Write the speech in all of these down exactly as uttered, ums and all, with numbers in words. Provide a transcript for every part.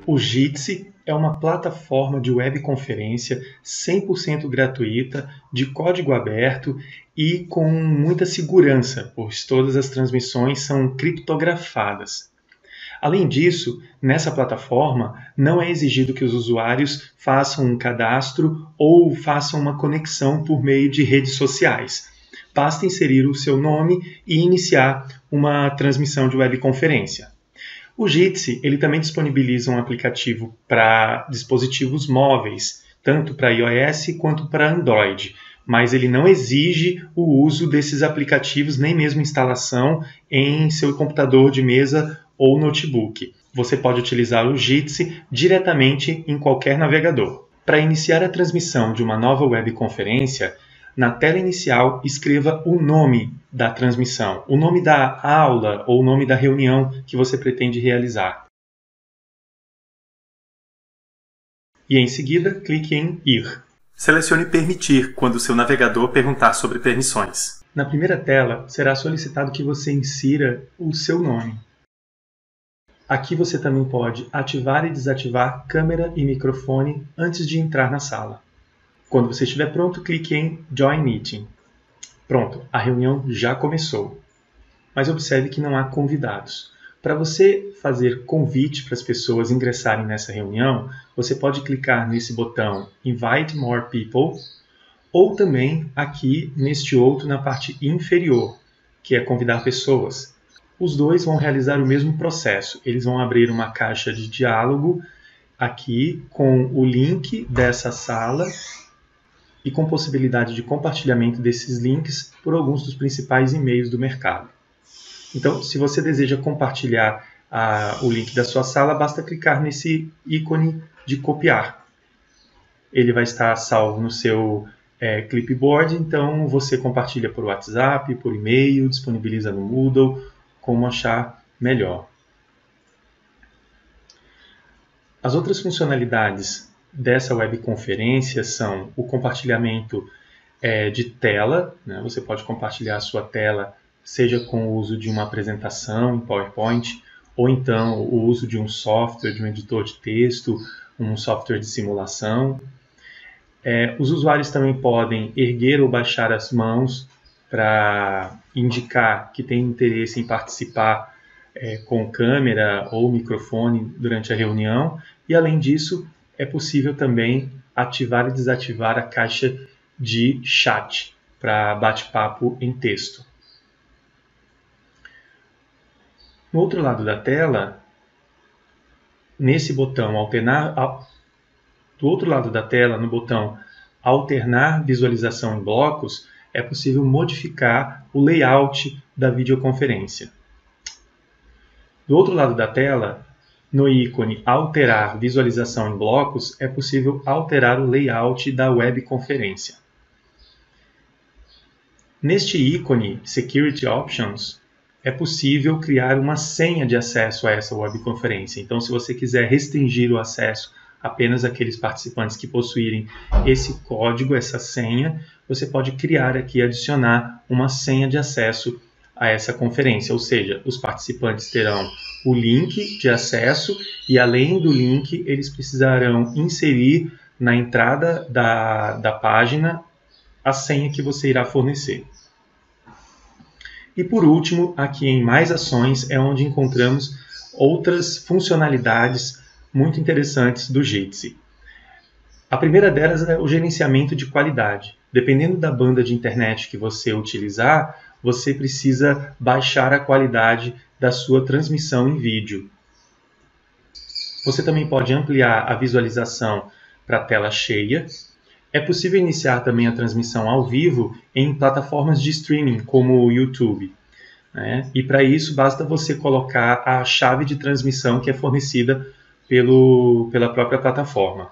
O Jitsi é uma plataforma de webconferência cem por cento gratuita, de código aberto e com muita segurança, pois todas as transmissões são criptografadas. Além disso, nessa plataforma não é exigido que os usuários façam um cadastro ou façam uma conexão por meio de redes sociais. Basta inserir o seu nome e iniciar uma transmissão de webconferência. O Jitsi ele também disponibiliza um aplicativo para dispositivos móveis, tanto para iOS quanto para Android, mas ele não exige o uso desses aplicativos, nem mesmo instalação em seu computador de mesa ou notebook. Você pode utilizar o Jitsi diretamente em qualquer navegador. Para iniciar a transmissão de uma nova webconferência, na tela inicial, escreva o nome da transmissão, o nome da aula ou o nome da reunião que você pretende realizar. E em seguida, clique em Ir. Selecione Permitir quando o seu navegador perguntar sobre permissões. Na primeira tela, será solicitado que você insira o seu nome. Aqui você também pode ativar e desativar câmera e microfone antes de entrar na sala. Quando você estiver pronto, clique em Join Meeting. Pronto, a reunião já começou. Mas observe que não há convidados. Para você fazer convite para as pessoas ingressarem nessa reunião, você pode clicar nesse botão Invite More People ou também aqui neste outro na parte inferior, que é convidar pessoas. Os dois vão realizar o mesmo processo. Eles vão abrir uma caixa de diálogo aqui com o link dessa sala e com possibilidade de compartilhamento desses links por alguns dos principais e-mails do mercado. Então, se você deseja compartilhar ah, o link da sua sala, basta clicar nesse ícone de copiar. Ele vai estar salvo no seu é, clipboard, então você compartilha por WhatsApp, por e-mail, disponibiliza no Moodle, como achar melhor. As outras funcionalidades dessa webconferência são o compartilhamento é, de tela, né? Você pode compartilhar a sua tela, seja com o uso de uma apresentação em PowerPoint, ou então o uso de um software, de um editor de texto, um software de simulação. É, os usuários também podem erguer ou baixar as mãos para indicar que tem interesse em participar é, com câmera ou microfone durante a reunião, e além disso, é possível também ativar e desativar a caixa de chat para bate-papo em texto. No outro lado da tela, nesse botão alternar, do outro lado da tela, no botão alternar visualização em blocos, é possível modificar o layout da videoconferência. Do outro lado da tela, no ícone Alterar visualização em blocos, é possível alterar o layout da webconferência. Neste ícone Security Options, é possível criar uma senha de acesso a essa webconferência. Então, se você quiser restringir o acesso apenas àqueles participantes que possuírem esse código, essa senha, você pode criar aqui, adicionar uma senha de acesso a essa conferência, ou seja, os participantes terão o link de acesso e, além do link, eles precisarão inserir na entrada da, da página a senha que você irá fornecer. E por último, aqui em Mais Ações é onde encontramos outras funcionalidades muito interessantes do Jitsi. A primeira delas é o gerenciamento de qualidade. Dependendo da banda de internet que você utilizar, você precisa baixar a qualidade da sua transmissão em vídeo. Você também pode ampliar a visualização para a tela cheia. É possível iniciar também a transmissão ao vivo em plataformas de streaming, como o YouTube, né? E para isso basta você colocar a chave de transmissão que é fornecida pelo, pela própria plataforma.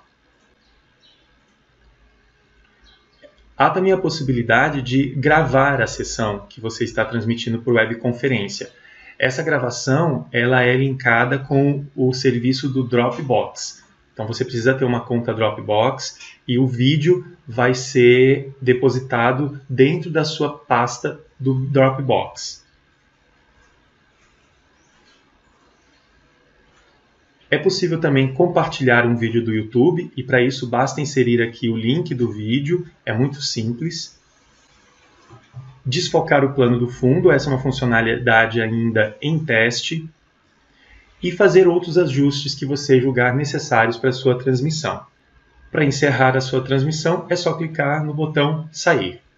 Há também a possibilidade de gravar a sessão que você está transmitindo por webconferência. Essa gravação ela é linkada com o serviço do Dropbox. Então você precisa ter uma conta Dropbox e o vídeo vai ser depositado dentro da sua pasta do Dropbox. É possível também compartilhar um vídeo do YouTube e para isso basta inserir aqui o link do vídeo, é muito simples. Desfocar o plano do fundo, essa é uma funcionalidade ainda em teste. E fazer outros ajustes que você julgar necessários para a sua transmissão. Para encerrar a sua transmissão, é só clicar no botão Sair.